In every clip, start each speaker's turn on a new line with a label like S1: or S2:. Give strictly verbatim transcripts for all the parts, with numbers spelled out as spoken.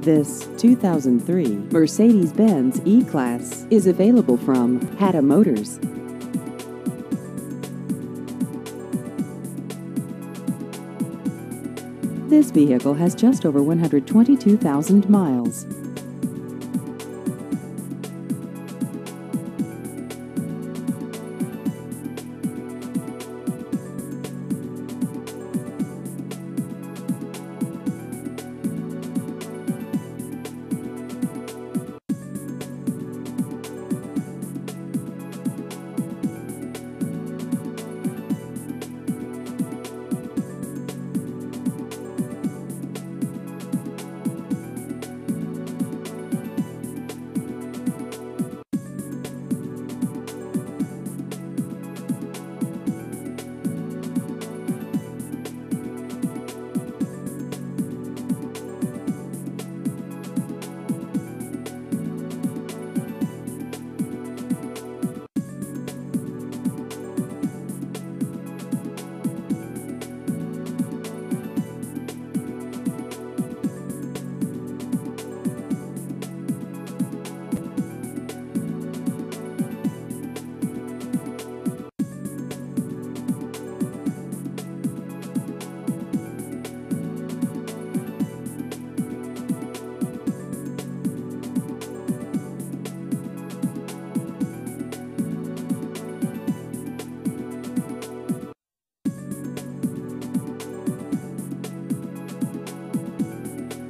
S1: This two thousand three Mercedes-Benz E-Class is available from Hatta Motors. This vehicle has just over one hundred twenty-two thousand miles.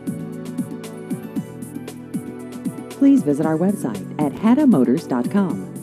S1: Please visit our website at hatta motors dot com.